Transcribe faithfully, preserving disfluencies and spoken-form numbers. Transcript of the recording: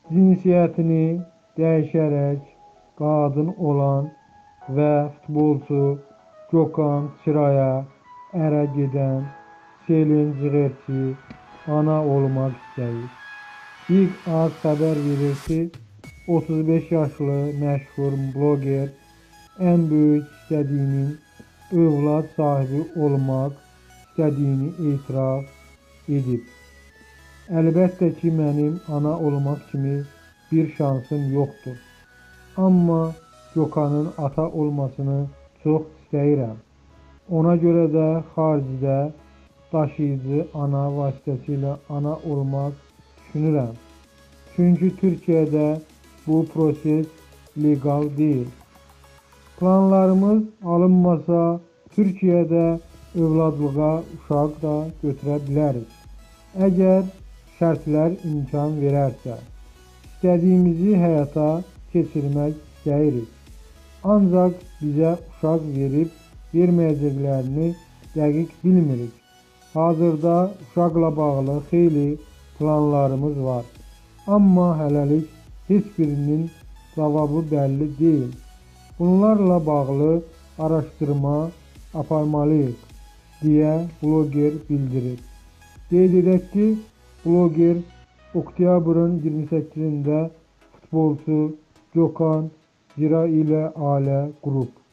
cinsiyyətini dəyişərək qadın olan və futbolçu Gökhan Çıraya ərə gedən Selin Cığerçi ana olmaq istəyir. İlk Az xəbər verir ki, otuz beş yaşlı məşhur bloger ən böyük istədiyinin övlad sahibi olmaq istədiyini etiraf edib. Əlbəttə ki, mənim ana olmaq kimi bir şansım yoxdur. Amma Gökhanın ata olmasını çox istəyirəm. Ona görə də xaricdə daşıyıcı ana vasitəsilə ana olmaq düşünürəm. Çünki Türkiyədə bu proses legal deyil. Planlarımız alınmasa, Türkiyədə övladlığa uşaq da götürə bilərik. Əgər şərtlər imkan verərsə, istədiyimizi həyata keçirmək istəyirik. Ancaq bizə uşaq verib verməyəcəklərini dəqiq bilmirik. Hazırda uşaqla bağlı xeyli planlarımız var. Amma hələlik heç birinin cavabı bəlli deyil. Bunlarla bağlı araşdırma aparmalıyıq, deyə bloger bildirir. Qeyd edək ki, bloger oktyabrın iyirmi səkkizində futbolçu Gökhan Cira ilə ailə qurub.